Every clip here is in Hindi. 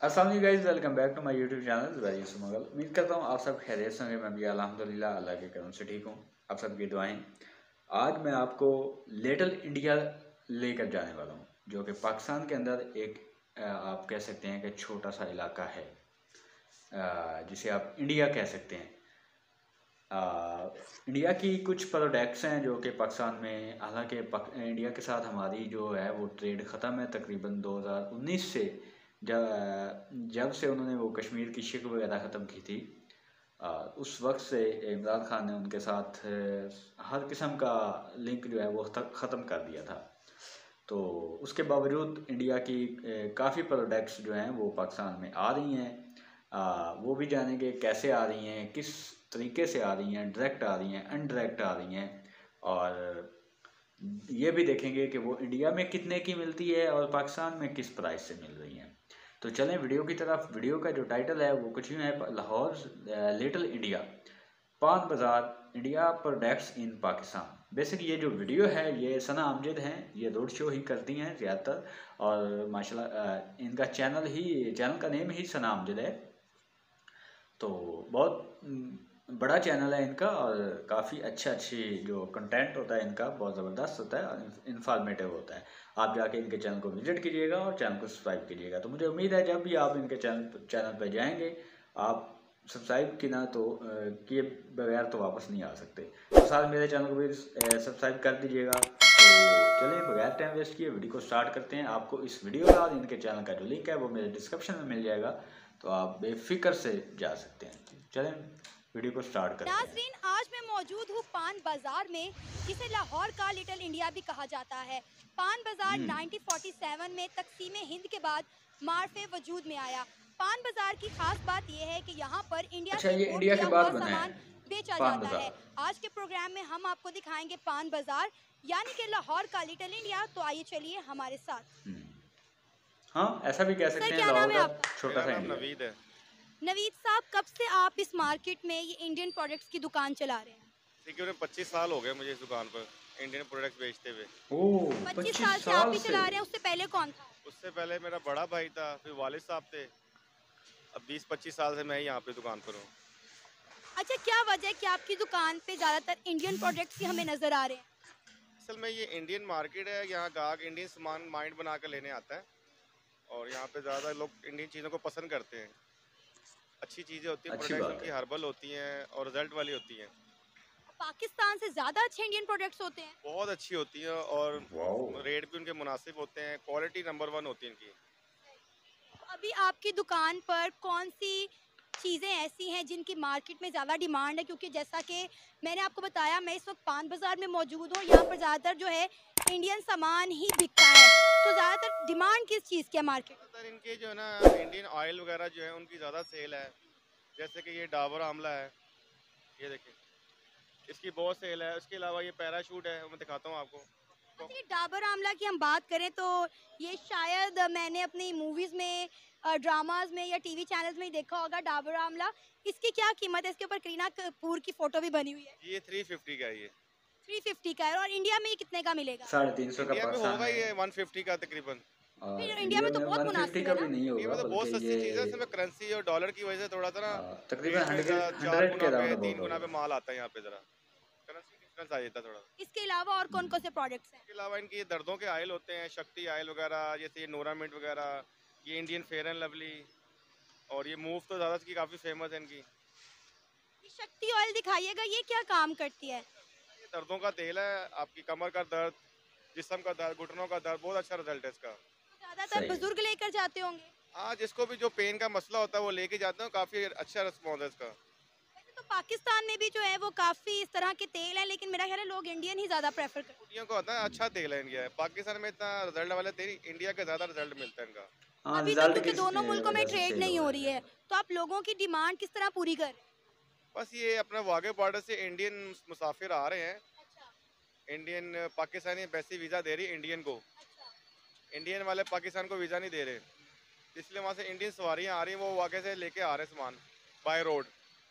अस्सलाम वालेकुम guys, welcome back to my YouTube channel very smuggle. उम्मीद करता हूँ आप सब खैरियत से होंगे। मैं भी अल्हम्दुलिल्लाह अल्लाह के करम से ठीक हूँ। आप सबकी दुआएं। आज मैं आपको लिटिल इंडिया लेकर जाने वाला हूँ, जो कि पाकिस्तान के अंदर एक आप कह सकते हैं कि छोटा सा इलाका है, जिसे आप इंडिया कह सकते हैं। इंडिया की कुछ प्रोडक्ट्स हैं जो कि पाकिस्तान में, हालांकि इंडिया के साथ हमारी जो है वो ट्रेड ख़त्म है तकरीबन 2019 से। जब से उन्होंने वो कश्मीर की शिक वगैरह ख़त्म की थी, उस वक्त से इमरान खान ने उनके साथ हर किस्म का लिंक जो है वो ख़त्म कर दिया था। तो उसके बावजूद इंडिया की काफ़ी प्रोडक्ट्स जो हैं वो पाकिस्तान में आ रही हैं। वो भी जानेंगे कैसे आ रही हैं, किस तरीके से आ रही हैं, डायरेक्ट आ रही हैं, अनडायरेक्ट आ रही हैं, और ये भी देखेंगे कि वो इंडिया में कितने की मिलती है और पाकिस्तान में किस प्राइस से मिल रही हैं। तो चलें वीडियो की तरफ। वीडियो का जो टाइटल है वो कुछ यूँ है, लाहौर लिटिल इंडिया, पान बाज़ार India products in Pakistan. Basic ये जो वीडियो है ये सना अमजद हैं, ये रोड शो ही करती हैं ज़्यादातर, और माशाल्लाह इनका चैनल का नेम ही सना अमजद है। तो बहुत बड़ा चैनल है इनका, और काफ़ी अच्छी जो कंटेंट होता है इनका बहुत ज़बरदस्त होता है और इन्फॉर्मेटिव होता है। आप जाके इनके चैनल को विज़िट कीजिएगा और चैनल को सब्सक्राइब कीजिएगा। तो मुझे उम्मीद है जब भी आप इनके चैनल पर जाएंगे, आप सब्सक्राइब की ना तो किए बगैर तो वापस नहीं आ सकते। तो साथ मेरे चैनल को भी सब्सक्राइब कर दीजिएगा। तो चलिए बगैर टाइम वेस्ट किए वीडियो को स्टार्ट करते हैं। आपको इस वीडियो का और इनके चैनल का जो लिंक है वो मेरे डिस्क्रिप्शन में मिल जाएगा, तो आप बेफिक्र से जा सकते हैं। चलें वीडियो को स्टार्ट करते हैं। नाज़रीन, आज मैं मौजूद हूँ पान बाजार में, जिसे लाहौर का लिटिल इंडिया भी कहा जाता है। पान बाजार 1947 में तकसीम हिंद के बाद मार्फे वजूद में आया। पान बाजार की खास बात यह है कि यहाँ पर इंडिया अच्छा, से ये इम्पोर्ट इंडिया के किया बाद हुआ बना है सामान बेचा पान जाता है। बाजार। आज के प्रोग्राम में हम आपको दिखाएंगे पान बाजार, यानी कि लाहौर का लिटिल इंडिया। तो आइए चलिए हमारे साथ। हाँ, ऐसा भी कह सर, सकते हैं, क्या नाम लाहौर है का आपका? छोटा मेरा सा नाम इंडिया। नवीद है। नवीद साहब, कब से आप इस मार्केट में ये इंडियन प्रोडक्ट्स की दुकान चला रहे हैं? तकरीबन 25 साल हो गए मुझे इस दुकान पर इंडियन प्रोडक्ट्स बेचते हुए। ओह, 25 25 साल से आप साल ही से। चला रहे हैं, उससे पहले कौन था? उससे पहले मेरा बड़ा भाई था, फिर वालिद साहब थे। अब 20-25 साल से मैं ही यहाँ पे दुकान पर हूँ। अच्छा, क्या वजह है कि आपकी दुकान पे ज़्यादातर इंडियन प्रोडक्ट्स ही हमें नज़र आ रहे हैं? असल में ये इंडियन मार्केट है, यहाँ गाहक इंडियन सामान माइंड बना कर लेने आता है, और यहाँ पे ज़्यादा लोग इंडियन चीज़ों को पसंद करते हैं। अच्छी चीज़ें होती हैं, अच्छी प्रोडक्ट्स बात उनकी है। हर्बल होती हैं और रिजल्ट वाली होती हैं। पाकिस्तान से ज़्यादा अच्छे इंडियन प्रोडक्ट्स होते हैं? बहुत अच्छी होती हैं और वाओ। रेट भी उनके मुनासिब होते हैं। क्वालिटी नंबर 1 होती है इनकी। तो अभी आपकी दुकान पर कौन सी चीज़ें ऐसी हैं जिनकी मार्केट में ज़्यादा डिमांड है? क्योंकि जैसा कि मैंने आपको बताया, मैं इस वक्त पान बाज़ार में मौजूद हूँ। यहाँ पर ज़्यादातर जो है इंडियन सामान ही बिकता है। तो ज़्यादातर डिमांड किस चीज़ की है मार्केट में? ज़्यादातर इनके जो है ना इंडियन ऑयल वगैरह जो है उनकी ज़्यादा सेल है। जैसे कि ये डाबर आमला है, ये देखिए, इसकी बहुत सेल है। उसके अलावा ये पैराशूट है, वो मैं दिखाता हूँ आपको। तो अच्छा, ये डाबर आमला की हम बात करें तो ये शायद मैंने अपनी मूवीज़ में, ड्रामाज में या टीवी चैनल्स में ही देखा होगा डाबर आमला। इसकी क्या कीमत है? इसके ऊपर करीना कपूर की फ़ोटो भी बनी हुई है। ये 350 का है ये। 350 का है, और इंडिया में ये कितने का मिलेगा? 350 का इंडिया में पाकिस्तान होगा में, ये 150 का तकरीबन। फिर और इंडिया इंडिया में तो में बहुत 150 मुनासिब का है भी ना? नहीं इंडिया होगा, में तो बहुत बल्कि सस्ती ये चीज़ है, इसमें करेंसी और डॉलर की वजह से थोड़ा सा ना तकरीबन रेट में 4 100 गुना के पे राउंड 3 अबाउट गुना पे होगा। माल आता है यहाँ पे। ज़रा करेंसी डिफरेंस आ जाता है थोड़ा। इसके अलावा और कौन कौन से प्रोडक्ट्स हैं? इसके अलावा इनकी ये दर्दों के आयल होते हैं, शक्ति आयल वगैरह, जैसे ये नोरामिंट वगैरह, ये इंडियन फेयर एंड लवली, और ये मूव तो ज़्यादा की काफ़ी फेमस है इनकी। ये शक्ति ऑयल दिखाइएगा, ये क्या काम करती है? ये दर्दों का तेल है, आपकी कमर का दर्द, जिस्म का दर्द, घुटनों का दर्द, बहुत अच्छा रिजल्ट है इसका। तो ज़्यादातर सही। बुजुर्ग लेकर जाते होंगे। हाँ, जिसको भी जो पेन का मसला होता है वो लेके जाते हैं, काफ़ी अच्छा रिस्पॉन्स है इसका। वैसे तो पाकिस्तान में भी जो है वो काफ़ी इस तरह के तेल हैं, लेकिन मेरा ख्याल है लोग इंडियन ही ज़्यादा प्रेफर करते हैं। कुटियों को होता है अच्छा तेल है इंडिया है। पाकिस्तान में इतना रिजल्ट वाला तेल, इंडिया का ज़्यादा रिजल्ट मिलता है इनका। हाँ, अभी तो रिजल्ट क्योंकि की दोनों मुल्कों में वजह से ट्रेड सेल नहीं हो हो रहा रही है। है, तो आप लोगों की डिमांड किस तरह पूरी कर रहे हैं? बस ये अपने वाघे बॉर्डर से इंडियन मुसाफिर आ रहे हैं। अच्छा। इंडियन पाकिस्तानी एम्बेसी वीज़ा दे रही है इंडियन को। अच्छा। इंडियन वाले पाकिस्तान को वीज़ा नहीं दे रहे, इसलिए वहाँ से इंडियन सवारियाँ आ रही हैं, वो वाघे से लेके आ रहे हैं सामान बाय रोड।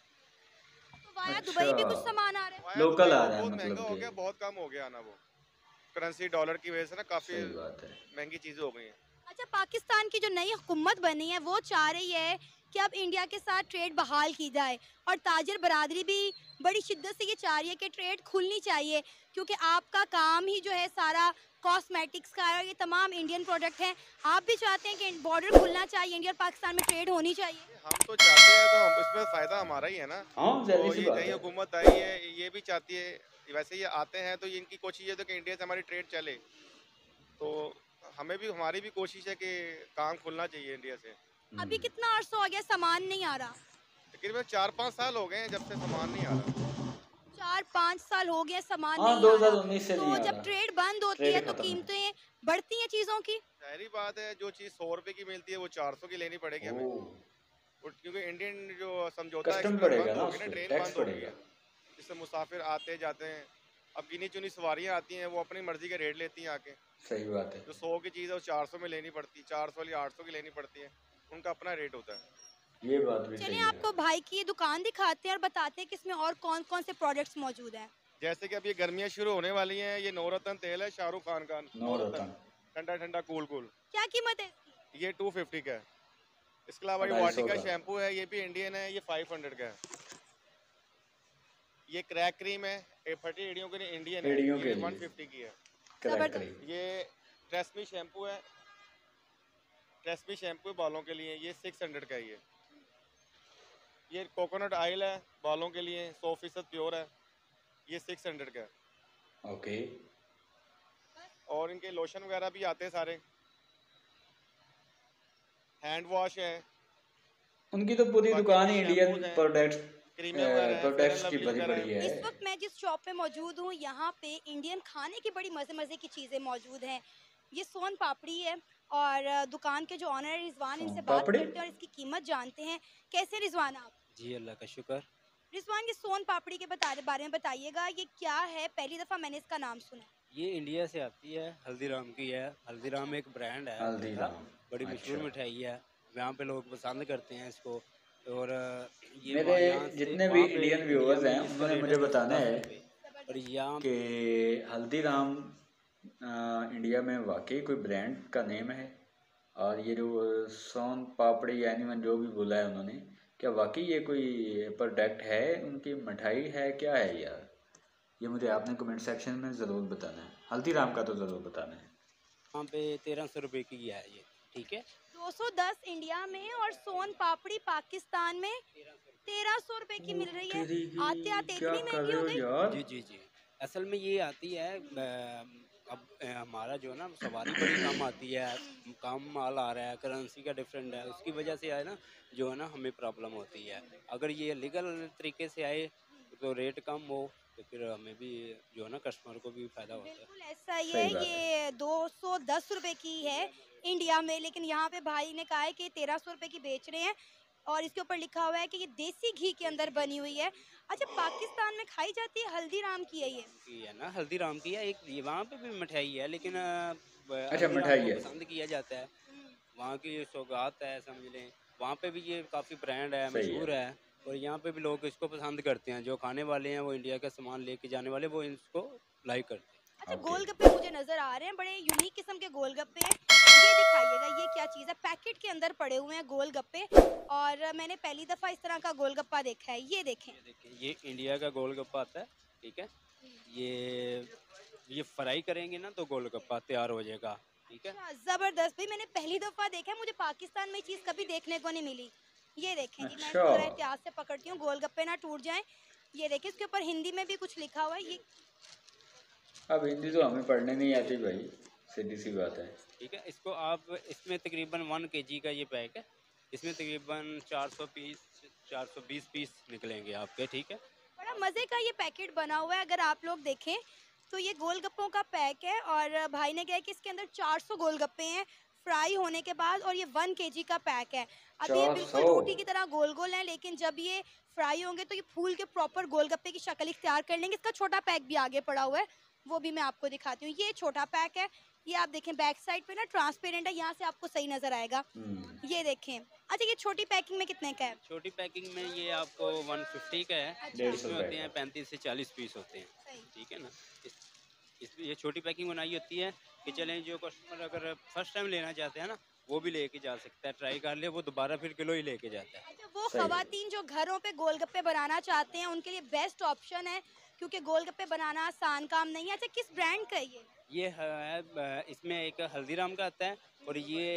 तो वाया अच्छा, दुबई भी कुछ सामान आ रहा है? वाया लोकल दुबई आ वो रहा है बहुत महंगा मतलब हो कि। गया, बहुत कम हो गया आना वो। करेंसी डॉलर की वजह से ना काफ़ी सही बात है। महंगी चीज़ें हो गई हैं। अच्छा, पाकिस्तान की जो नई हुकूमत बनी है वो चाह रही है कि अब इंडिया के साथ ट्रेड बहाल की जाए, और ताजिर बरादरी भी बड़ी शिद्दत से ये चाह रही है कि ट्रेड खुलनी चाहिए, क्योंकि आपका काम ही जो है सारा कॉस्मेटिक्स का है और ये तमाम इंडियन प्रोडक्ट हैं। आप भी चाहते हैं कि बॉर्डर खुलना चाहिए, इंडिया और पाकिस्तान में ट्रेड होनी चाहिए? हम तो चाहते हैं, तो हम इसमें फ़ायदा हमारा ही है ना। हाँ, तो जाहिर सी ये बात नई है। हुकूमत आई है, ये भी चाहती है, वैसे ये आते हैं तो ये इनकी कोशिश है तो कि इंडिया से हमारी ट्रेड चले। तो हमें भी, हमारी भी कोशिश है कि काम खुलना चाहिए इंडिया से। अभी हम्म। कितना अर्सा हो गया सामान नहीं आ रहा? तकरीबन 4-5 साल हो गए हैं जब से सामान नहीं आ रहा। 4-5 साल हो गए सामान हाँ, नहीं आ रहा। 2019 से नहीं तो आ जब रहा। ट्रेड बंद होती है ट्रेड तो खत्म है। कीमतें बढ़ती हैं चीज़ों की। ज़ाहिर-सी बात है, जो चीज़ 100 रुपए की मिलती है वो 400 की लेनी पड़ेगी हमें। ओह। क्योंकि इंडियन जो समझौता कस्टम एक्सप्रेस पड़ेगा बंद ना, हो उस गई ना, पे ट्रेन टैक्स बंद हो गई पड़ेगा। है, जिससे मुसाफिर आते जाते हैं। अब गिनी चुनी सवारियाँ आती हैं, वो अपनी मर्जी के रेट लेती हैं आके। सही बात है। जो 100 की चीज़ है वो 400 में लेनी पड़ती है, 400 वाली 800 की लेनी पड़ती है। उनका अपना रेट होता है। ये बात भी चलिए सही है। आपको भाई की ये दुकान दिखाते हैं और बताते हैं कि इसमें और कौन कौन से प्रोडक्ट्स मौजूद हैं। जैसे कि अब ये गर्मियाँ शुरू होने वाली हैं, ये नवरत्न तेल है शाहरुख खान का, नौ नवरत्न, रतन। ठंडा ठंडा कूल कूल। क्या कीमत है इसकी? ये 250 का है। इसके अलावा ये 250 वाटिका का। शैम्पू है, ये भी इंडियन है, ये 500 का है। ये क्रैक क्रीम है, ये फटी एड़ियों के लिए इंडियन है, एड़ियों के ये लिए 150 की है। क्रैक जबरदस्त। करी। ये ट्रेसमी शैम्पू है, ट्रेसमी शैम्पू बालों के लिए, ये 600 का है। ये कोकोनट ऑयल है बालों के लिए, 100% प्योर है, ये 600 का है। ओके। और इनके लोशन वगैरह भी आते हैं सारे, हैंड वॉश है, उनकी तो पूरी बाकी दुकान इनके ही इंडियन शैम्पूज हैं, प्रोडक्ट्स क्रीमें वगैरह हैं, फेयर एंड प्रोडक्ट्स की लवली भरी वगैरह पड़ी हैं। है। इस वक्त मैं जिस शॉप पे मौजूद हूँ यहाँ पे इंडियन खाने की बड़ी मज़े मज़े की चीज़ें मौजूद हैं। ये सोन पापड़ी है, और दुकान के जो ऑनर है रिजवान, सोन इनसे बात पापड़ी। करते हैं और इसकी कीमत जानते हैं। कैसे रिजवान आप? जी अल्लाह का शुक्र। रिजवान, ये सोन पापड़ी के बारे में बताइएगा, ये क्या है? पहली दफ़ा मैंने इसका नाम सुना। ये इंडिया से आती है, हल्दीराम की है। हल्दीराम एक ब्रांड है इनका, हल्दीराम। बड़ी मशहूर अच्छा। मिठाई है। यहाँ पे लोग पसंद करते हैं इसको। और ये मेरे वहाँ यहाँ से जितने भी वहाँ पे इंडियन इंडिया व्यूअर्स में हैं इसका उन्होंने रेट है मुझे दस बताना दस है रुपये और ज़बरदस्त। यहाँ कि हल्दीराम इंडिया में वाकई कोई ब्रांड का नेम है, और ये जो सोन पापड़ी यानी जो भी बोला है उन्होंने, क्या वाकई ये कोई प्रोडक्ट है, उनकी मिठाई है, क्या है यार? ये मुझे आपने कमेंट सेक्शन में ज़रूर बताना है। हल्दीराम का तो ज़रूर बताना है। यहाँ पे 1300 रुपये की है ये, ठीक है। 210 इंडिया में और सोन पापड़ी पाकिस्तान में 1300 रुपए की ओ मिल रही है। तेरी की, आते आते क्या इतनी कर महंगी रहे हो हो गई। यार? जी जी जी। असल में ये आती है अब हमारा जो है ना सवारी बड़ी कम आती है, कम माल आ रहा है, करेंसी का डिफरेंट है, उसकी वजह से आए ना जो है ना हमें प्रॉब्लम होती है। अगर ये लीगल तरीके से आए तो रेट कम हो तो फिर हमें भी जो है ना कस्टमर को भी फ़ायदा होता है। बिल्कुल ऐसा ही है। सही बात है। ये 210 रुपए की है इंडिया में, लेकिन यहाँ पे भाई ने कहा है कि 1300 रुपए की बेच रहे हैं, और इसके ऊपर लिखा हुआ है कि ये देसी घी के अंदर बनी हुई है। अच्छा, पाकिस्तान में खाई जाती है, हल्दीराम की है ये? की है ना, हल्दीराम की है। एक ये वहाँ पे भी मिठाई है, लेकिन अच्छा, हल्दीराम मिठाई को है। पसंद किया जाता है। हम्म, वहाँ की सौगात है समझ लें। वहाँ पे भी ये काफ़ी ब्रांड है, सही है। मशहूर है। और यहाँ पे भी लोग इसको पसंद करते हैं, जो खाने वाले हैं वो इंडिया का सामान लेके जाने वाले वो इसको लाइक करते हैं। अच्छा, ओके। गोलगप्पे मुझे नजर आ रहे हैं, बड़े यूनिक किस्म के गोलगप्पे हैं। ये दिखाइएगा, ये क्या चीज़ है? पैकेट के अंदर पड़े हुए हैं गोलगप्पे, और मैंने पहली दफ़ा इस तरह का गोलगप्पा देखा है। ये देखें। ये देखिए, ये इंडिया का गोलगप्पा आता है, ठीक है। ये फ्राई करेंगे ना तो गोलगप्पा तैयार हो जाएगा, ठीक है। अच्छा, जबरदस्त भाई, मैंने पहली दफा देखा है, मुझे पाकिस्तान में ये चीज कभी देखने को नहीं मिली। ये देखें जी, मैं अच्छा। इसको जरा एहतियात से पकड़ती हूँ, गोलगप्पे ना टूट जाएं। ये देखिए, इसके ऊपर हिंदी में भी कुछ लिखा हुआ है। ये अब हिंदी तो हमें पढ़ने नहीं आती भाई, सीधी सी बात है। ठीक है, इसको आप इसमें तकरीबन 1 केजी का ये पैक है। इसमें तकरीबन 400 पीस 420 पीस निकलेंगे आपके, ठीक है। बड़ा मजे का ये पैकेट बना हुआ है। अगर आप लोग देखें तो ये गोलगप्पों का पैक है, और भाई ने कहा है कि इसके अंदर 400 गोलगप्पे हैं फ्राई होने के बाद, और ये 1 केजी का पैक है। अब ये बिल्कुल 400। रोटी की तरह गोल गोल हैं, लेकिन जब ये फ्राई होंगे तो ये फूल के प्रॉपर गोलगप्पे की शक्ल इख्तियार कर लेंगे। इसका छोटा पैक भी आगे पड़ा हुआ है, वो भी मैं आपको दिखाती हूँ। ये छोटा पैक है। ये आप देखें, बैक साइड पे ना ट्रांसपेरेंट है, यहाँ से आपको सही नजर आएगा। ये देखें। अच्छा, ये छोटी पैकिंग में कितने का है? छोटी पैकिंग में ये आपको 150 का है। अच्छा। 150 इसमें रुपए होते हैं का। 35 से 40 पीस होते हैं, सही। ठीक है ना। इसमें ये छोटी पैकिंग बनाई होती है कि चलें जो कस्टमर अगर फर्स्ट टाइम लेना चाहते हैं ना वो भी लेके जा सकता है, ट्राई कर ले, वो दोबारा फिर किलो ही लेके जाता है। अच्छा, वो सही। खवातीन जो घरों पे गोलगप्पे बनाना चाहते हैं उनके लिए बेस्ट ऑप्शन है, क्योंकि गोलगप्पे बनाना आसान काम नहीं है। अच्छा, किस ब्रांड का है ये? ये है इसमें एक हल्दीराम का आता है और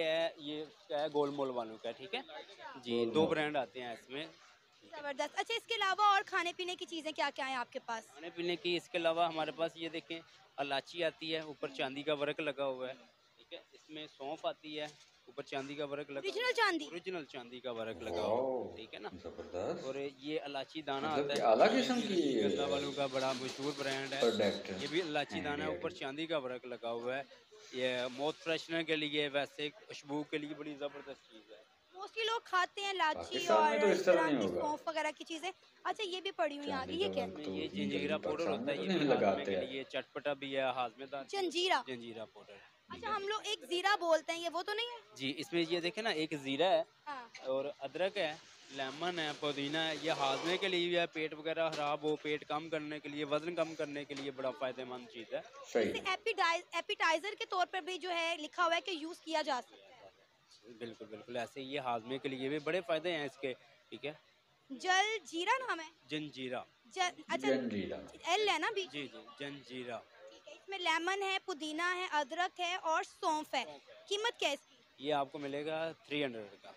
ये क्या है गोल मोल वालों का, ठीक है जी, गोल 2 मोल। ब्रांड आते हैं इसमें। जबरदस्त। अच्छा, इसके अलावा और खाने पीने की चीजें क्या क्या हैं आपके पास? खाने पीने की इसके अलावा हमारे पास ये देखें इलायची आती है, ऊपर चांदी का वर्क लगा हुआ है, ठीक है। इसमें सौंफ आती है, ऊपर चांदी का वर्क लगा हुआ ओरिजिनल है, चांदी? ओरिजिनल चांदी का वर्क लगा हुआ है, वाओ, ठीक है ना। जबरदस्त। और ये इलायची दाना मतलब आता कि है, आला ये किस्म भी की रसगुल्ला वालों का बड़ा मशहूर ब्रांड है। प्रोडक्ट ये भी इलायची हैं दाना है, ऊपर इंडिया की। चांदी का वर्क लगा हुआ है। ये माउथ फ्रेशनर के लिए, वैसे खुशबू के लिए बड़ी ज़बरदस्त चीज़ है। मोस्टली लोग खाते हैं लाची पाकिस्तान और में तो इस इस तरह तरह नहीं की होगा। सौंफ वगैरह की चीजें। अच्छा, ये भी पड़ी हुई है आगे, चांदी ये का क्या वर्क है? इसमें तो ये इतनी जंजीरा जल्दी पाउडर पाकिस्तान होता में है, तो ये नहीं भी हाजमे लगाते के हैं। लिए, चटपटा भी है, हाजमेदार चीज़ है। जंजीरा? जंजीरा पाउडर। अच्छा, हम लोग एक जीरा बोलते हैं, ये वो तो नहीं है? जी, इसमें ये देखें ना, एक ज़ीरा है हाँ। और अदरक है, लेमन है, पुदीना है। ये हाजमे के लिए भी है, पेट वगैरह खराब हो, पेट कम करने के लिए, वजन कम करने के लिए बड़ा फ़ायदेमंद चीज़ है। सही इसे है। एपिटाइजर के तौर पर भी जो है लिखा हुआ है कि यूज किया जा सकता बिल्कुल बिल्कुल, ऐसे ये हाजमे के लिए भी बड़े फ़ायदे हैं इसके, ठीक है। है। जल जीरा नाम है? जंजीरा। अच्छा, जंजीरा। एल है ना बीच जी में? जी, जंजीरा। ठीक है। इसमें लेमन है, पुदीना है, अदरक है और सौंफ है। सौंफ है। कीमत क्या है इसकी? ये आपको मिलेगा 300 का।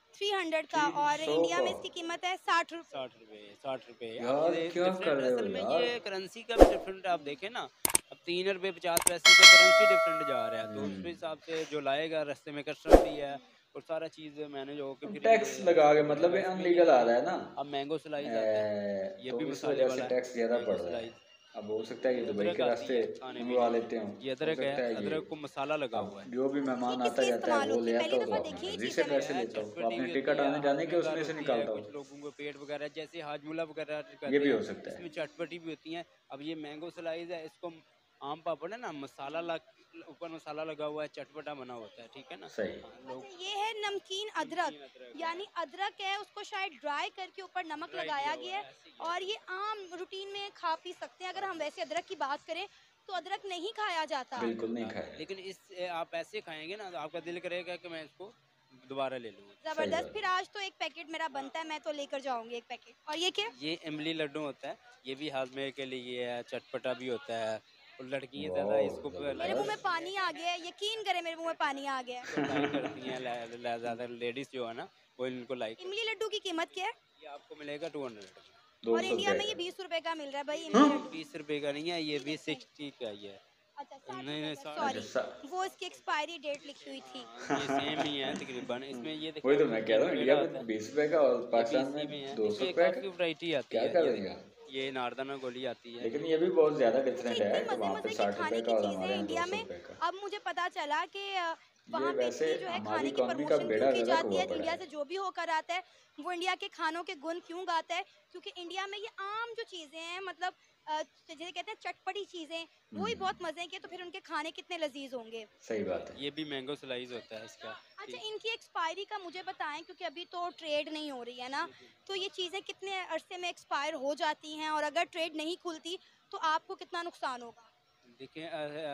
300 का। और 300 इंडिया का। में इसकी कीमत है 60 रुपए। 60 रुपए, 60 रुपए। अब यार ये क्या कर डिफरेंट, रहे हो असल में यार। ये करेंसी का भी डिफरेंट आप देखें ना। अब 3 रुपए 50 पैसे का करेंसी डिफरेंट जा रहा है, तो उस हिसाब से जो लाएगा रास्ते में कस्टम भी है और सारा चीज़ मैनेज होकर फिर ये टैक्स लगा के एक्सपोर्ट मतलब करेगा। ये इसमें ये अनलीगल आ देखें, रहा है ना। अब मैंगो स्लाइस आता है, ये तो भी इस मसाले वजह से वाला है। टैक्स ज़्यादा मैंगो पड़ रहा है। स्लाइस। अब हो सकता है कि ये दुबई अदरक के आती रास्ते है खाने मंगवा पीने लेते में, हो। ये हो अदरक है, सकता है ये। अदरक को मसाला लगा अब हुआ है। जो भी ये मेहमान आता किसलिए जाता है इस्तेमाल वो होती ले है? आता पहली हो तो दफा अपने देखी ये मर्जी चीज से है पैसे मैंने। लेता हो, वो चटपटी अपने भी होती टिकट है, आने जाने के हाजमेदार उसमें से होती है, निकालता हो। कुछ लोगों को पेट वगैरह जैसे हाजमुला वगैरह ये कहते भी हैं, हो सकता है। इसमें चटपटी भी होती हैं। अब ये मैंगो स्लाइस है, इसको आम पापड़ है ना, मसाला लग, ऊपर मसाला लगा हुआ है, चटपटा बना होता है, ठीक है ना। सही। हाँ, अच्छा, लोग ये है नमकीन अदरक। नमकीन अदरक है, यानी अदरक है, उसको शायद ड्राई करके ऊपर नमक ड्राई लगाया किया हुआ गया है। है, ऐसे ही है। और ये आम रूटीन में खा पी सकते हैं। अगर हम वैसे अदरक की बात करें तो अदरक नहीं खाया जाता। नहीं बिल्कुल नहीं खाता, खाया। लेकिन इस आप ऐसे खाएंगे ना तो आपका दिल करेगा कि मैं इसको दोबारा ले लूँ। सही जबरदस्त। बात फिर है। आज तो एक पैकेट मेरा बनता है, मैं तो लेकर जाऊंगी एक पैकेट। और ये क्या? ये इमली लड्डू होता है, ये भी हाजमे के लिए है, चटपटा भी होता है और लड़कियाँ ज़्यादा वाह, इसको मेरे मुंह में जबरदस्त। पानी आ गया है, यकीन करें मेरे मुंह में पानी आ गया है। लाइक करती हैं, ज़्यादा लेडीज़ जो है ना वो इनको लाइक इमली करती लड्डू की कीमत क्या है? हैं। ये आपको मिलेगा 200 का। दो और सौ इंडिया रुपये में ये का। 20 रुपए का मिल रहा है भाई हाँ। इमली लड्डू। 20 रुपए का नहीं है, ये भी 60 का ही है। अच्छा, 60 नहीं रुपए नहीं, का, 60। अच्छा सॉरी, वो इसकी एक्सपायरी डेट लिखी हुई थी। हाँ, ये सेम ही है तकरीबन। इसमें ये देखो वही तो मैं कह 15 रहा हूँ, रुपए इंडिया का आता में है, 20 रुपए का और ये पाकिस्तान 20 में में है। 200 इसमें रुपए काफ़ी का। वैरायटी आती क्या है, ये करेगा। देखो ये नारदाना गोली आती है। लेकिन ये भी बहुत ज़्यादा अच्छा, डिफरेंट है इतनी कि मजे वहाँ पे मजे की 60 रुपए खाने का की और चीजें हमारे हैं यहाँ दो इंडिया सौ में। रुपए का। अब मुझे पता चला कि ये वहाँ पे वैसे इतनी जो है हमारी खाने की इकॉनमी का प्रमोशन क्यों बेड़ा की गर्क जाती हुआ है। पड़ा इंडिया है। से जो भी होकर आता है वो इंडिया के खानों के गुण क्यों गाता है, क्योंकि इंडिया में ये आम जो चीजें हैं, मतलब जिसे कहते हैं चटपटी चीजें, वो ही बहुत मजे के, तो फिर उनके खाने कितने लजीज होंगे। सही बात है। ये भी मैंगो स्लाइस होता है इसका। अच्छा, इनकी एक्सपायरी का मुझे बताएं, क्योंकि अभी तो ट्रेड नहीं हो रही है ना, तो ये चीज़ें कितने अरसे में एक्सपायर हो जाती हैं, और अगर ट्रेड नहीं खुलती तो आपको कितना नुकसान होगा? देखिए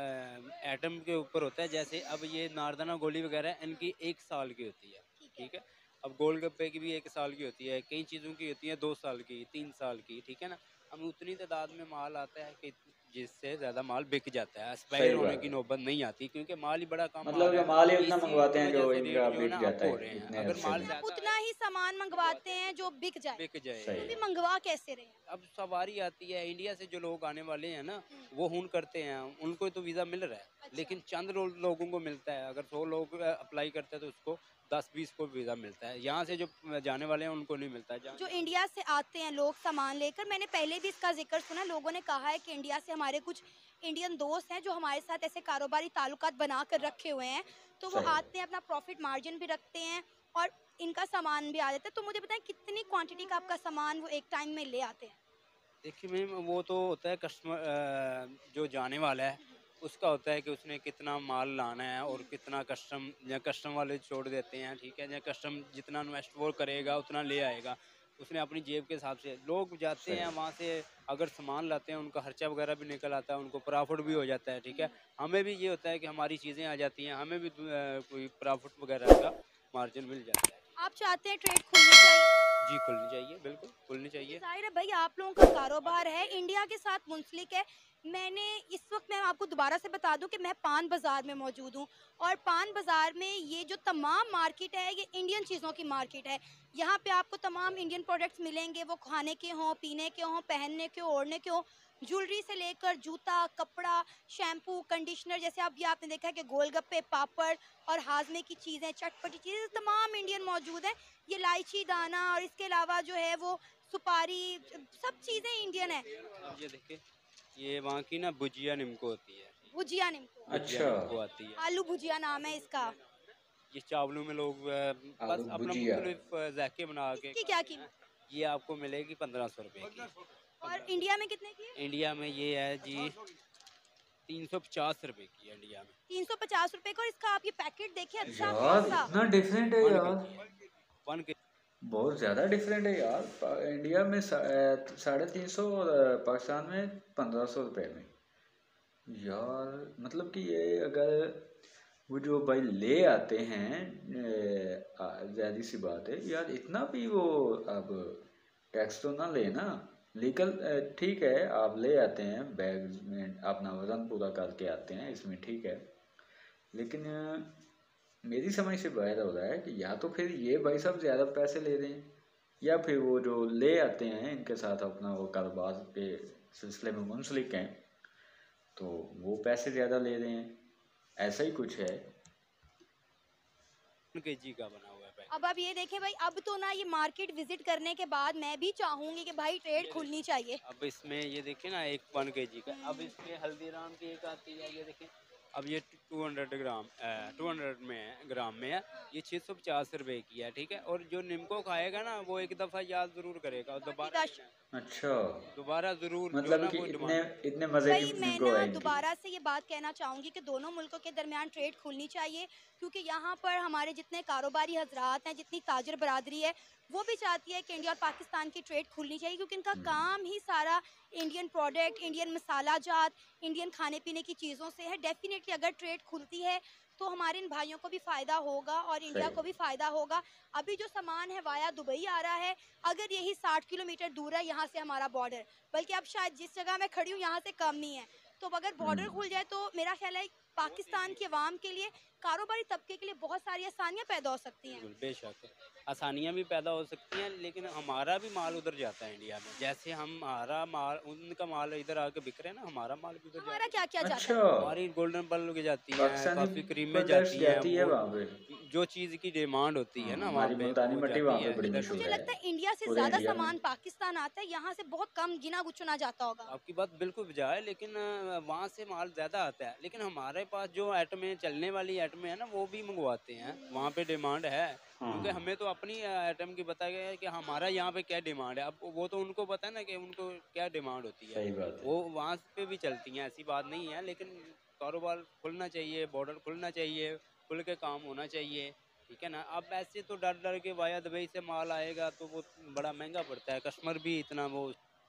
एटम के ऊपर होता है। जैसे अब ये नारदाना गोली वगैरह इनकी 1 साल की होती है, ठीक है। ठीक है। अब गोलगप्पे की भी 1 साल की होती है, कई चीज़ों की होती है 2 साल की, 3 साल की, ठीक है ना। हम उतनी तादाद में माल आता है कि जिससे ज़्यादा माल बिक जाता है, एक्सपायर सही होने बात की है। नौबत नहीं आती, क्योंकि माल ही बड़ा कम आ मतलब रहा जो है। माल ही उतना इसी मंगवाते की हैं वजह जो से रेट इनका जो है बिक ना अप जाता हो है रहे हैं। इतने अगर अरसे माल में। आप ज़्यादा उतना ही सामान मंगवाते हैं जो बिक जाए, बिक जाए, सही तो भी है। मंगवा कैसे रहे हैं? अब सवारी आती है इंडिया से, जो लोग आने वाले हैं ना वो हुन करते हैं, उनको तो वीज़ा मिल रहा है। अच्छा। लेकिन चंद लोगों को मिलता है। अगर 100 लोग अप्लाई करते हैं तो उसको 10-20 को वीज़ा मिलता है। यहाँ से जो जाने वाले हैं उनको नहीं मिलता है। जो इंडिया से आते हैं लोग सामान लेकर, मैंने पहले भी इसका जिक्र सुना, लोगों ने कहा है कि इंडिया से हमारे कुछ इंडियन दोस्त हैं जो हमारे साथ ऐसे कारोबारी ताल्लुकात बना कर रखे हुए हैं, तो वो सही। आते हैं, अपना प्रॉफिट मार्जिन भी रखते हैं और इनका सामान भी आ जाता है। तो मुझे बताएं, कितनी क्वांटिटी का आपका सामान वो एक टाइम में ले आते हैं? देखिए मैम, वो तो होता है कस्टमर जो जाने वाला है उसका होता है कि उसने कितना माल लाना है और कितना कस्टम, या कस्टम वाले छोड़ देते हैं, ठीक है, या कस्टम जितना इन्वेस्ट वो करेगा उतना ले आएगा। उसने अपनी जेब के हिसाब से, लोग जाते हैं वहाँ से अगर सामान लाते हैं उनका खर्चा वगैरह भी निकल आता है, उनको प्रॉफिट भी हो जाता है, ठीक है। हमें भी ये होता है कि हमारी चीज़ें आ जाती हैं, हमें भी कोई प्रॉफिट वगैरह का मार्जिन मिल जाता है। आप चाहते हैं ट्रेड खुलनी चाहिए? जी खुलनी चाहिए, बिल्कुल खुलनी चाहिए। जाहिर है भाई, आप लोगों का कारोबार है, इंडिया के साथ मुंसलिक है। मैंने इस वक्त, मैं आपको दोबारा से बता दूं कि मैं पान बाज़ार में मौजूद हूं, और पान बाज़ार में ये जो तमाम मार्केट है ये इंडियन चीज़ों की मार्केट है। यहाँ पे आपको तमाम इंडियन प्रोडक्ट्स मिलेंगे, वो खाने के हों, पीने के हों, पहनने के हों, ओढ़ने के हों, ज्वेलरी से लेकर जूता, कपड़ा, शैम्पू, कंडीशनर, जैसे अब ये आपने देखा है कि गोलगप्पे, पापड़ और हाजमे की चीज़ें, चटपटी चीज़ें तमाम इंडियन मौजूद हैं। ये इलायची दाना और इसके अलावा जो है वो सुपारी, सब चीज़ें इंडियन है। अब ये देखिए, ये वहाँ की ना भुजिया निम्को होती है, भुजिया निम्को, भुजिया अच्छा, निम्को आती है। आलू भुजिया नाम है इसका। ये चावलों में लोग आलू बस अपना भुजिया। मुख्तलिफ जायके बना के इसकी क्या कीमत? ये आपको मिलेगी 1500 रुपये की। और इंडिया में कितने की है? इंडिया में ये है जी 350 रुपये की है इंडिया में। 350 रुपए का। और इसका आप ये पैकेट देखिए, अच्छा यार खासा। इतना डिफरेंट है 1 यार, केजी, 1 केजी। बहुत ज़्यादा डिफरेंट है यार। इंडिया में 350 और पाकिस्तान में 1500 रुपये में। यार मतलब कि ये अगर वो जो भाई ले आते हैं, ज़ाहिर सी बात है यार, इतना भी वो अब टैक्स तो ना ले ना। लीगल ठीक है, आप ले आते हैं बैग में, अपना वज़न पूरा करके आते हैं, इसमें ठीक है। लेकिन मेरी समझ से बाहर हो रहा है कि या तो फिर ये भाई साहब ज़्यादा पैसे ले रहे हैं, या फिर वो जो ले आते हैं इनके साथ अपना वो कारोबार के सिलसिले में मुंसलिक हैं, तो वो पैसे ज़्यादा ले रहे हैं, ऐसा ही कुछ है। 1 केजी का बना हुआ है पैकेट। अब आप ये देखें भाई, अब तो ना ये मार्केट विजिट करने के बाद मैं भी चाहूंगी कि भाई ट्रेड खुलनी चाहिए। अब इसमें ये देखिए ना, एक 1 केजी का, अब इसमें हल्दीराम की एक आती है, ये देखिए। अब ये 200 ग्राम 200 में है, ग्राम में है, ये 650 रुपये की है, ठीक है। और जो निम्को खाएगा ना वो एक दफ़ा याद ज़रूर करेगा, और दोबारा अच्छा, दोबारा ज़रूर जो है मतलब ना कि वो इतने डिमांड। इतने मज़े की भाई मैं निम्को ना है इनकी। दोबारा से ये बात कहना चाहूँगी कि दोनों मुल्कों के दरमियान ट्रेड खुलनी चाहिए, क्योंकि यहाँ पर हमारे जितने कारोबारी हजरात हैं, जितनी ताजर बरादरी है, वो भी चाहती है कि इंडिया और पाकिस्तान की ट्रेड खुलनी चाहिए, क्योंकि इनका काम ही सारा इंडियन प्रोडक्ट, इंडियन मसाला जात, इंडियन खाने पीने की चीज़ों से है। डेफिनेटली अगर ट्रेड खुलती है तो हमारे इन भाइयों को भी फ़ायदा होगा और इंडिया सही। को भी फ़ायदा होगा। अभी जो सामान है वाया दुबई आ रहा है, अगर यही 60 किलोमीटर दूर है यहाँ से हमारा बॉर्डर, बल्कि अब शायद जिस जगह मैं खड़ी हूँ यहाँ से कम नहीं है, तो अगर बॉर्डर खुल जाए तो मेरा ख्याल है पाकिस्तान के अवाम के लिए, कारोबारी तबके के लिए बहुत सारी आसानियाँ पैदा हो सकती हैं। बिल्कुल बेशक आसानियाँ भी पैदा हो सकती हैं, लेकिन हमारा भी माल उधर जाता है इंडिया में। जैसे हमारा माल, उनका माल इधर आके बिक रहे हैं ना, हमारा माल भी उधर जाता हमारा है। क्या क्या जाता अच्छा, है? हमारी गोल्डन पल की जाती हैं, पाकिस्तानी काफ़ी क्रीमें प्रोडक्ट्स जाती हैं, जाती है वो वहाँ पे। जो चीज़ की डिमांड होती है हाँ, ना वहाँ हमारी पे मुल्तानी वो मट्टी वहाँ जाती पे है बड़ी इधर। मशहूर मुझे है लगता है इंडिया से पूरे ज़्यादा इंडिया में। सामान पाकिस्तान आता है, यहाँ से बहुत कम गिना गुचुना जाता होगा। आपकी बात बिल्कुल बजा है, लेकिन वहाँ से माल ज़्यादा आता है, लेकिन हमारे पास जो आइटमें चलने वाली आइटमें है ना वो भी मंगवाते हैं, वहाँ पे डिमांड है। क्योंकि हाँ, हमें तो अपनी आइटम की बताया गया है कि हमारा यहाँ पे क्या डिमांड है, अब वो तो उनको पता है ना कि उनको क्या डिमांड होती है, सही बात है। वो वहाँ पे भी चलती हैं, ऐसी बात नहीं है। लेकिन कारोबार खुलना चाहिए, बॉर्डर खुलना चाहिए, खुल के काम होना चाहिए, ठीक है ना। अब ऐसे तो डर डर के वाया दुबई से माल आएगा तो वो बड़ा महंगा पड़ता है, कस्टमर भी इतना वो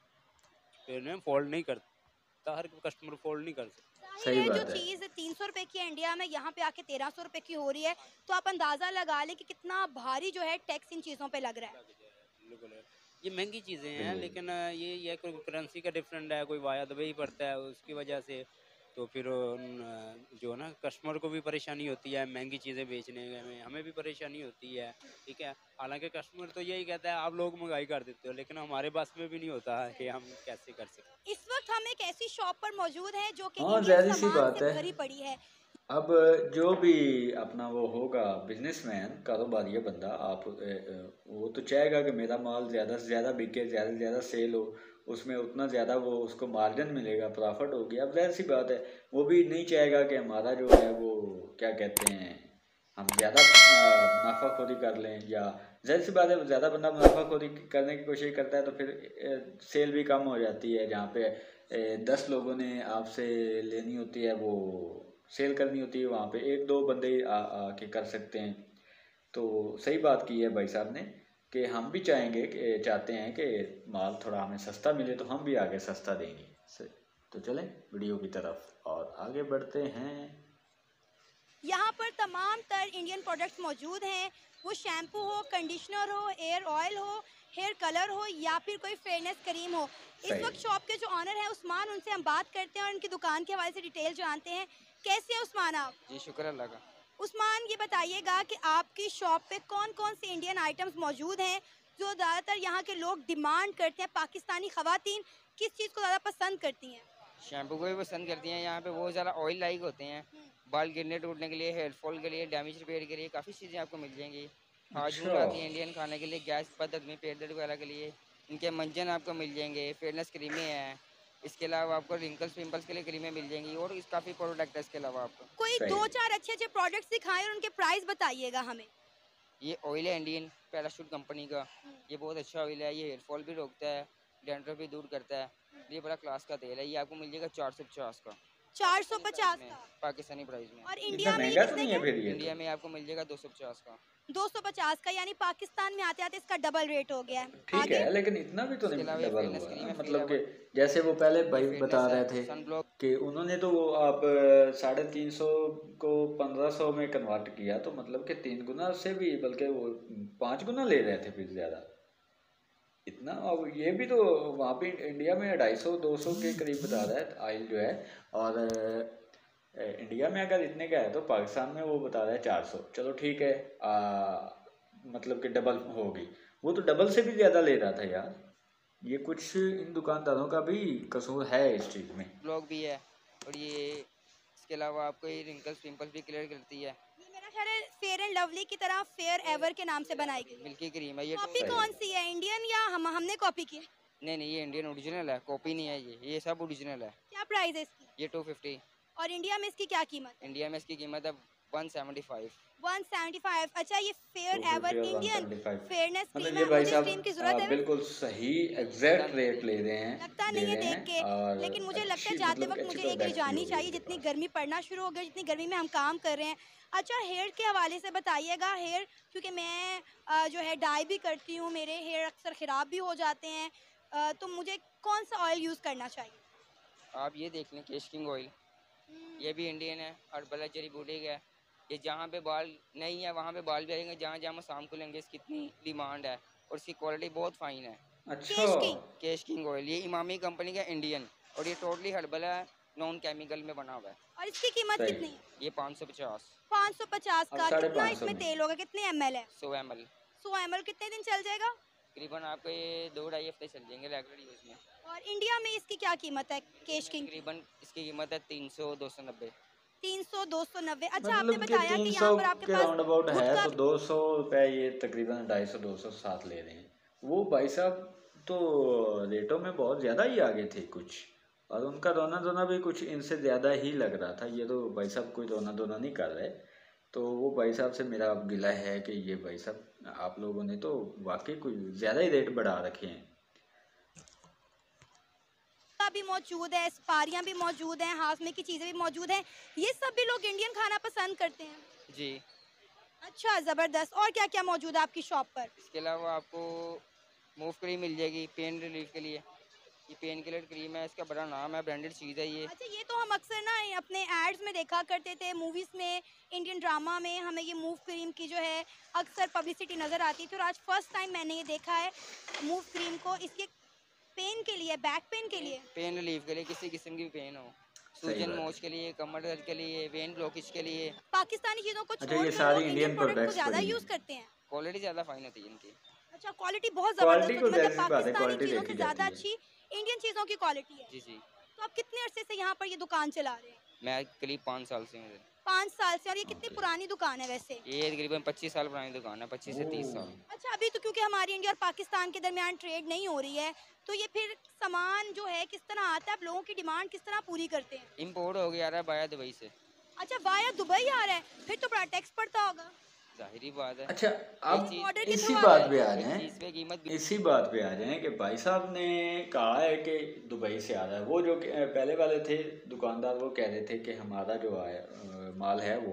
फोल्ड नहीं करता, हर कस्टमर फोल्ड नहीं कर सकता। जाहिर सही है, जो बात है। चीज़ 300 रुपए की है इंडिया में, यहाँ पे आके 1300 रुपए की हो रही है, तो आप अंदाज़ा लगा लें कि कितना भारी जो है टैक्स इन चीज़ों पे लग रहा है। बिल्कुल है। ये महंगी चीज़ें हैं, बिल्कुल। लेकिन ये कोई करेंसी का डिफरेंट है, कोई वाया दुबई पड़ता है, उसकी वजह से तो फिर जो है ना कस्टमर को भी परेशानी होती है, महंगी चीज़ें बेचने में हमें भी परेशानी होती है, ठीक है। हालांकि कस्टमर तो यही कहता है आप लोग महंगाई कर देते हो, लेकिन हमारे बस में भी नहीं होता है कि हम कैसे कर सकते। इस वक्त हम एक ऐसी शॉप पर मौजूद हैं जो कि हाँ, इंडियन ज़ाहिर सी सामान बात से है। भरी पड़ी है। अब जो भी अपना वो होगा बिजनेसमैन, कारोबारी बंदा, आप वो तो चाहेगा कि मेरा माल ज़्यादा से ज़्यादा बिके, ज़्यादा से ज़्यादा सेल हो, उसमें उतना ज़्यादा वो उसको मार्जिन मिलेगा, प्रॉफिट होगी। अब ज़ाहिर सी बात है, वो भी नहीं चाहेगा कि हमारा जो है वो क्या कहते हैं, हम ज़्यादा मुनाफाखोरी कर लें, या ज़ाहिर सी बात है ज़्यादा बंदा मुनाफाखोरी करने की कोशिश करता है तो फिर सेल भी कम हो जाती है। जहाँ पे 10 लोगों ने आपसे लेनी होती है, वो सेल करनी होती है, वहाँ पे एक दो बंदे आके कर सकते हैं। तो सही बात की है भाई साहब ने कि हम भी चाहते हैं कि माल थोड़ा हमें सस्ता मिले, तो हम भी आगे सस्ता देंगे। तो चलें वीडियो की तरफ और आगे बढ़ते हैं। यहाँ पर तमाम तर इंडियन प्रोडक्ट्स मौजूद हैं, वो शैम्पू हो, कंडीशनर हो, एयर ऑयल हो, हेयर कलर हो या फिर कोई फेयरनेस क्रीम हो। इस वक्त शॉप के जो ऑनर हैं उस्मान, उनसे हम बात करते हैं और उनकी दुकान के हवाले से डिटेल जानते हैं। कैसे हैं उस्मान आप? जी शुक्र अल्लाह का। उस्मान, ये बताइएगा कि आपकी शॉप पे कौन कौन से इंडियन आइटम्स मौजूद हैं जो ज़्यादातर यहाँ के लोग डिमांड करते हैं? पाकिस्तानी ख़वातीन किस चीज़ को ज़्यादा पसंद करती हैं? शैम्पू को भी पसंद करती हैं। यहाँ पे बहुत ज़्यादा ऑयल लाइक होते हैं, बाल गिरने टूटने के लिए, हेयर फॉल के लिए, डैमेज रिपेयर के लिए काफ़ी चीज़ें आपको मिल जाएंगी। हाजूल आती है इंडियन खाने के लिए, गैस बद में पेट दर्द वगैरह के लिए। इनके मंजन आपको मिल जाएंगे, फेयरनेस क्रीमें हैं। इसके अलावा आपको रिंकल्स पिंपल्स के लिए क्रीमें मिल जाएंगी और इस काफ़ी प्रोडक्ट है इसके अलावा आपको। कोई दो चार अच्छे अच्छे प्रोडक्ट्स दिखाएं और उनके प्राइस बताइएगा हमें। ये ऑयल है इंडियन पैराशूट कंपनी का, ये बहुत अच्छा ऑयल है। ये हेयर फॉल भी रोकता है, डैंड्रफ भी दूर करता है। ये बड़ा क्लास का तेल है। ये आपको मिल जाएगा 450 का, 450 में का। पाकिस्तानी प्राइस में। और इतना इंडिया में ये महंगा तो कितने नहीं है का? फिर ये? इंडिया में आपको मिल जाएगा 250 का। 250 का, यानी पाकिस्तान में आते आते इसका डबल रेट हो गया है। ठीक आगे है, लेकिन इतना भी तो इसके नहीं अलावा ये डबल फेयरनेस हुआ क्रीम ना। है, मतलब कि फ्री जैसे वो पहले भाई फेयरनेस बता है, रहे थे सनब्लॉक। कि उन्होंने तो वो आप 350 को 1500 में कन्वर्ट किया, तो मतलब कि 3 गुना से भी, बल्कि वो 5 गुना ले रहे थे फिर ज़्यादा इतना। अब ये भी तो वहाँ पे इंडिया में 250-200 के करीब बता रहा है ऑयल जो है, और इंडिया में अगर इतने का है तो पाकिस्तान में वो बता रहा है 400। चलो ठीक है, मतलब कि डबल होगी। वो तो डबल से भी ज़्यादा ले रहा था यार। ये कुछ इन दुकानदारों का भी कसूर है इस चीज़ में। ब्लॉक भी है और ये इसके अलावा आपको ये रिंकल्स पिंपल्स भी क्लियर करती है। ये मेरा ख्याल है फेयर एंड लवली की तरह फेयर एवर के नाम से बनाई गई है। मिल्की क्रीम है ये। कॉपी कौन सी है, इंडियन या हमने कॉपी की है? नहीं, ये इंडियन ओरिजिनल है, कॉपी नहीं है। ये सब ओरिजिनल है। क्या प्राइस है इसकी? ये 250। और इंडिया में इसकी क्या कीमत है? इंडिया में इसकी कीमत है 175। 175। अच्छा, ये फेयर 250 एवर और इंडियन 175, फेयरनेस मतलब क्रीम ये है। भाई मुझे इस साहब क्रीम की जरूरत है? बिल्कुल सही एग्जैक्ट रेट ले रहे हैं, लगता दे नहीं है रहे देख हैं। के, और लेकिन मुझे लगता है अच्छी, जाते मतलब वक्त कि अच्छी मुझे एक ले प्रोडक्ट भी जानी होगी चाहिए, इनके जितनी पास। गर्मी पड़ना शुरू हो गई, जितनी गर्मी में हम काम कर रहे हैं। अच्छा, हेयर के हवाले से बताइएगा। हेयर, क्योंकि मैं जो है डाई भी करती हूँ, मेरे हेयर अक्सर ख़राब भी हो जाते हैं, तो मुझे कौन सा ऑयल यूज़ करना चाहिए? आप ये देख लें केश किंग ऑयल, ये भी इंडियन है, हर्बल है, जड़ी बूटी का है। ये जहाँ पे बाल नहीं है वहाँ पे बाल भी आएंगे, जहाँ जहाँ हम शाम को लेंगे इसकी इतनी डिमांड है और इसकी क्वालिटी बहुत फाइन है। अच्छा, Kesh king. Kesh king oil ये इमामी कंपनी का इंडियन, और ये टोटली हर्बल है, नॉन केमिकल में बना हुआ है। और इसकी कीमत सही। कितनी है? ये 550। 550 अब का। कितना 550 इसमें में तेल होगा, कितने ml है? 100 ml। 100 ml कितने दिन चल जाएगा? तकरीबन आपको ये 2-2.5 हफ्ते चल जाएंगे रेगुलर यूज़ में। और इंडिया में इसकी क्या कीमत है, केश किंग की? तकरीबन इसकी कीमत है 300-290। 300 290। अच्छा, आपने मतलब कि बताया कि 300 यहाँ पर आपके के पास राउंड अबाउट दूध है, का तो 200 रुपये ये तकरीबन 250-200 साथ ले रहे हैं। वो भाई साहब तो रेटों में बहुत ज़्यादा ही आगे थे कुछ, और उनका रोना धोना भी कुछ इनसे ज़्यादा ही लग रहा था। ये तो भाई साहब कोई रोना धोना नहीं कर रहे। तो वो भाई साहब से मेरा अब गिला है कि ये भाई साहब आप लोगों ने तो वाकई कुछ ज़्यादा ही रेट बढ़ा रखे हैं। भी मौजूद है, सुपारियाँ भी मौजूद हैं, हाजमे की चीज़ें भी मौजूद हैं। ये सब भी लोग इंडियन खाना पसंद करते हैं। जी। अच्छा, ज़बरदस्त। और क्या क्या मौजूद है आपकी शॉप पर? इसके अलावा आपको मूव क्रीम मिल जाएगी पेन रिलीफ के लिए। ये पेन किलर क्रीम है, इसका बड़ा नाम है, ब्रांडेड चीज़ है ये। अच्छा, ये तो हम अक्सर ना अपने एड्स में देखा करते थे, मूवीज़ में, इंडियन ड्रामा में हमें ये मूव क्रीम की जो है अक्सर पब्लिसिटी नज़र आती थी, और आज फर्स्ट टाइम मैंने ये देखा है मूव क्रीम को। इसके पेन के लिए, बैक पेन के लिए? पेन रिलीफ के लिए, किसी किस्म की भी पेन हो, सही सूजन बात मोच के लिए, कमर दर्द के लिए, वेन ब्लॉकेज के लिए। पाकिस्तानी चीज़ों को अच्छा, ये छोड़कर सारी लोग इंडियन इंडियन प्रोडक्ट को प्रोडक्ट्स ज़्यादा पड़ी यूज़ हैं। करते हैं। क्वालिटी ज़्यादा फाइन होती है इनकी। अच्छा, क्वालिटी बहुत क्वालिटी ज़बरदस्त को होती है, जैसी मतलब बात है, पाकिस्तानी क्वालिटी चीज़ों देखी से जाती ज़्यादा है। अच्छी इंडियन चीज़ों की क्वालिटी है। जी जी। तो आप कितने अरसे से यहाँ पर ये दुकान चला रहे हैं? मैं करीब 5 साल से हूँ। 5 साल से। और ये कितनी ओके। पुरानी दुकान है वैसे? ये तकरीबन 25 साल पुरानी दुकान है, 25 से 30 साल। अच्छा, अभी तो क्योंकि हमारी इंडिया और पाकिस्तान के दरमियान ट्रेड नहीं हो रही है, तो ये फिर सामान जो है किस तरह आता है, आप लोगों की डिमांड किस तरह पूरी करते हैं? इम्पोर्ट हो गया रहा है बाया दुबई से। अच्छा, वाया दुबई आ रहा है, फिर तो बड़ा टैक्स पड़ता होगा। जाहिर बात है। अच्छा, अब ऑर्डर के इसी थ्रू बात आता पे है। आ एक जाएं, चीज़ पे कीमत इसी बात पे आ जाएं कि भाई साहब ने कहा है कि दुबई से आ रहा है। वो जो पहले वाले थे दुकानदार, वो कह रहे थे कि हमारा जो है माल है वो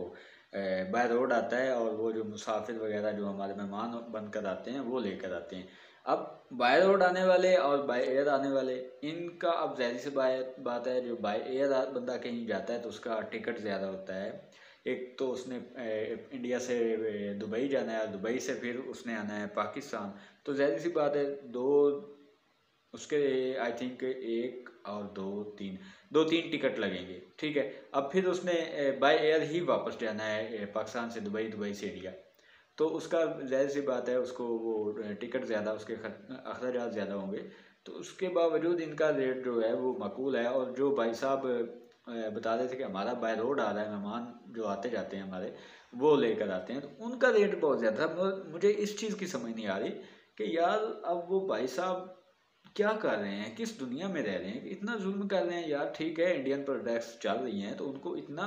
बाय रोड आता है और वो जो मुसाफिर वगैरह जो हमारे मेहमान बनकर आते हैं वो लेकर आते हैं। अब बाय रोड आने वाले और बाय एयर आने वाले, इनका अब ज़ाहिर सी बात है, जो बाय एयर बंदा कहीं जाता है तो उसका टिकट ज़्यादा होता है। एक तो उसने इंडिया से दुबई जाना है और दुबई से फिर उसने आना है पाकिस्तान, तो ज़ाहिर सी बात है दो उसके आई थिंक एक और दो तीन टिकट लगेंगे, ठीक है। अब फिर उसने बाय एयर ही वापस जाना है पाकिस्तान से दुबई, दुबई से इंडिया, तो उसका ज़ाहिर सी बात है उसको वो टिकट ज़्यादा, उसके अखराजात ज़्यादा होंगे। तो उसके बावजूद इनका रेट जो है वो माकूल है। और जो भाई साहब बता रहे थे कि हमारा बाय रोड आ रहा है, मेहमान जो आते जाते हैं हमारे वो लेकर आते हैं, तो उनका रेट बहुत ज़्यादा था। मुझे इस चीज़ की समझ नहीं आ रही कि यार अब वो भाई साहब क्या कर रहे हैं, किस दुनिया में रह रहे हैं, इतना जुल्म कर रहे हैं यार। ठीक है इंडियन प्रोडक्ट्स चल रही हैं तो उनको इतना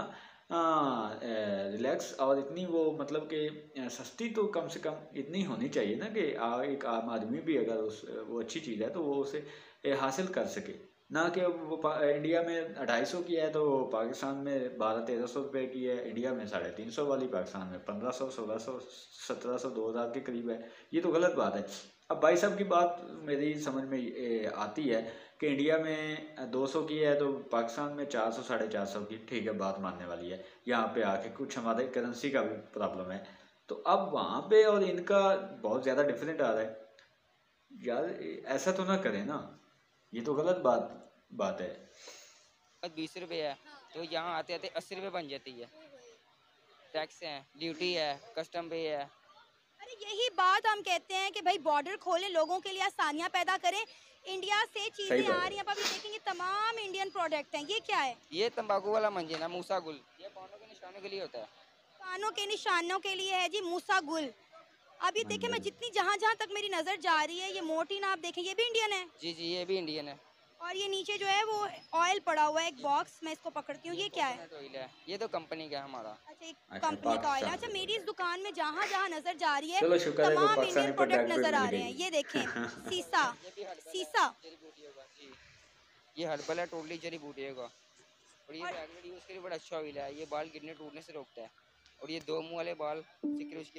रिलैक्स और इतनी वो मतलब कि सस्ती तो कम से कम इतनी होनी चाहिए ना कि एक आम आदमी भी अगर वो अच्छी चीज़ है तो वो उसे हासिल कर सके, ना कि वो इंडिया में 250 की है तो पाकिस्तान में 1200-1300 रुपये की है, इंडिया में 350 वाली पाकिस्तान में 1500, 1600, 1700, 2000 के करीब है। ये तो गलत बात है। अब भाई साहब की बात मेरी समझ में आती है कि इंडिया में 200 की है तो पाकिस्तान में 400, 450 की, ठीक है बात मानने वाली है। यहाँ पे आके कुछ हमारे करेंसी का भी प्रॉब्लम है, तो अब वहाँ पे और इनका बहुत ज़्यादा डिफरेंट आ रहा है यार। ऐसा तो ना करें ना, ये तो गलत बात है। 20 रुपये है तो यहाँ आते आते 80 रुपये बन जाती है। टैक्स है, ड्यूटी है, कस्टम पे है। अरे यही बात हम कहते हैं कि भाई बॉर्डर खोलें, लोगों के लिए आसानियां पैदा करें। इंडिया से सही चीजें बात आ है। रही हैं, अब आप ये देखेंगे तमाम इंडियन प्रोडक्ट हैं। ये क्या है? ये तंबाकू वाला मंजन है, मूसा गुल, ये पानों के निशानों के लिए होता है। कानों के निशानों के लिए है जी मूसा गुल। अब ये देखें, मैं मंजन। जितनी जहाँ जहाँ तक मेरी नजर जा रही है, ये मोर्टीन आप देखें, ये भी इंडियन है। जी जी, ये भी इंडियन है। और ये नीचे जो है वो ऑयल पड़ा हुआ है, एक बॉक्स, मैं इसको पकड़ती हूँ। ये क्या है? कोकोनट ऑयल है, ये तो कंपनी का है हमारा। अच्छा, एक अच्छा कंपनी का ऑयल है। पाकिस्तान अच्छा, से मेरी इस प्रोडक्ट, दुकान में जहाँ जहाँ नजर जा रही है चलो शुक्र है कोई तमाम पाकिस्तानी इंडियन प्रोडक्ट प्रोडक्ट भी नजर आ मिल रहे हैं। गई। ये देखें, सीसा, ये भी हर्बल सीसा। है, जड़ी बूटियों का जी। ये हर्बल है, टोटली जड़ी बूटियों का। और ये और रेगुलर यूज़ के लिए बड़ा अच्छा ऑयल है, ये बाल गिरने टूटने से रोकता है। और ये 2 मुंह वाले बाल सिक्योर उसके।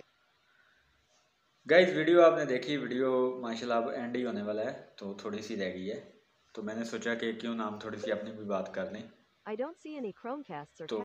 गाइस वीडियो आपने देखी, वीडियो माशाल्लाह अब एंड ही होने वाला है, तो थोड़ी सी रह गई है, तो मैंने सोचा कि क्यों ना हम थोड़ी सी अपनी भी बात कर लें। तो